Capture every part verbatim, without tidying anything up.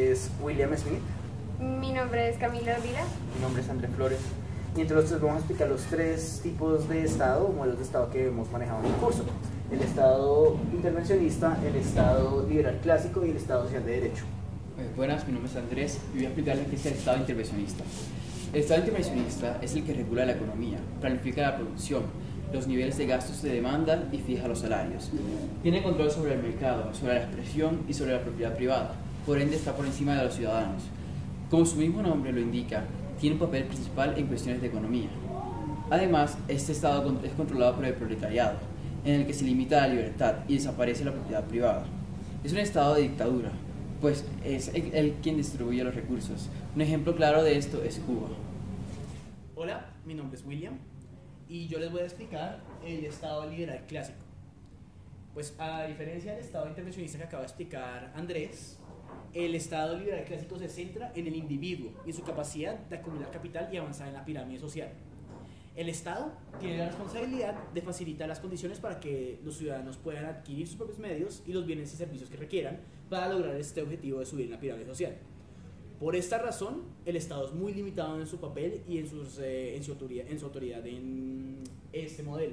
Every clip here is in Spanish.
es William Smith. Mi nombre es Camila Ávila. Mi nombre es André Flores. Y entre los tres vamos a explicar los tres tipos de Estado, o modelos de Estado que hemos manejado en el curso. El Estado intervencionista, el Estado liberal clásico y el Estado social de derecho. Eh, buenas, mi nombre es Andrés y voy a explicarles qué es el Estado intervencionista. El Estado intervencionista es el que regula la economía, planifica la producción, los niveles de gastos de demanda y fija los salarios. Tiene control sobre el mercado, sobre la expresión y sobre la propiedad privada, por ende está por encima de los ciudadanos. Como su mismo nombre lo indica, tiene un papel principal en cuestiones de economía. Además, este Estado es controlado por el proletariado, en el que se limita la libertad y desaparece la propiedad privada. Es un Estado de dictadura, pues es él, él quien distribuye los recursos. Un ejemplo claro de esto es Cuba. Hola, mi nombre es William y yo les voy a explicar el Estado liberal clásico. Pues a diferencia del Estado intervencionista que acaba de explicar Andrés, el Estado liberal clásico se centra en el individuo y en su capacidad de acumular capital y avanzar en la pirámide social. El Estado tiene la responsabilidad de facilitar las condiciones para que los ciudadanos puedan adquirir sus propios medios y los bienes y servicios que requieran para lograr este objetivo de subir en la pirámide social. Por esta razón, el Estado es muy limitado en su papel y en, sus, eh, en, su, autoridad, en su autoridad en este modelo.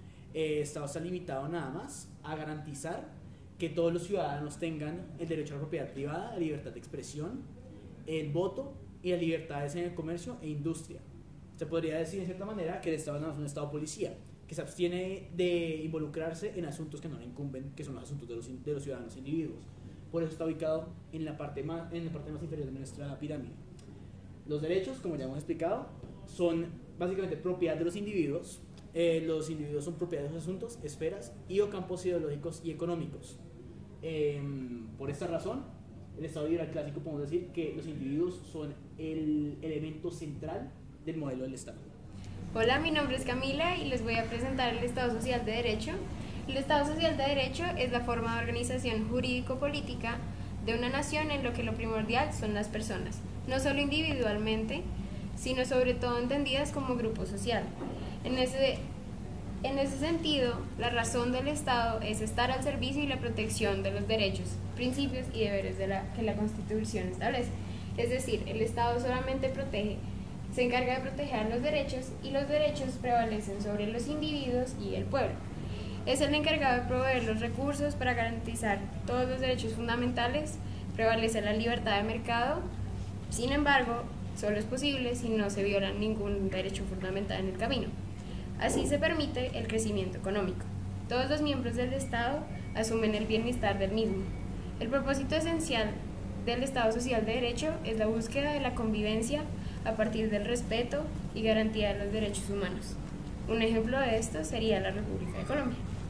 El Estado está limitado nada más a garantizar que todos los ciudadanos tengan el derecho a la propiedad privada, la libertad de expresión, el voto y las libertades en el comercio e industria. Se podría decir de cierta manera que el Estado no es un Estado policía, que se abstiene de involucrarse en asuntos que no le incumben, que son los asuntos de los, de los ciudadanos individuos. Por eso está ubicado en la, parte más, en la parte más inferior de nuestra pirámide. Los derechos, como ya hemos explicado, son básicamente propiedad de los individuos. Eh, los individuos son propiedad de los asuntos, esferas y o campos ideológicos y económicos. Eh, por esta razón, el Estado liberal clásico podemos decir que los individuos son el elemento central del modelo del Estado. Hola, mi nombre es Camila y les voy a presentar el Estado Social de Derecho. El Estado Social de Derecho es la forma de organización jurídico-política de una nación en lo que lo primordial son las personas, no solo individualmente, sino sobre todo entendidas como grupo social. En ese, en ese sentido, la razón del Estado es estar al servicio y la protección de los derechos, principios y deberes de la, que la Constitución establece. Es decir, el Estado solamente protege, se encarga de proteger los derechos y los derechos prevalecen sobre los individuos y el pueblo. Es el encargado de proveer los recursos para garantizar todos los derechos fundamentales, prevalece la libertad de mercado. Sin embargo, solo es posible si no se viola ningún derecho fundamental en el camino. Así se permite el crecimiento económico. Todos los miembros del Estado asumen el bienestar del mismo. El propósito esencial del Estado Social de Derecho es la búsqueda de la convivencia a partir del respeto y garantía de los derechos humanos. Un ejemplo de esto sería la República de Colombia.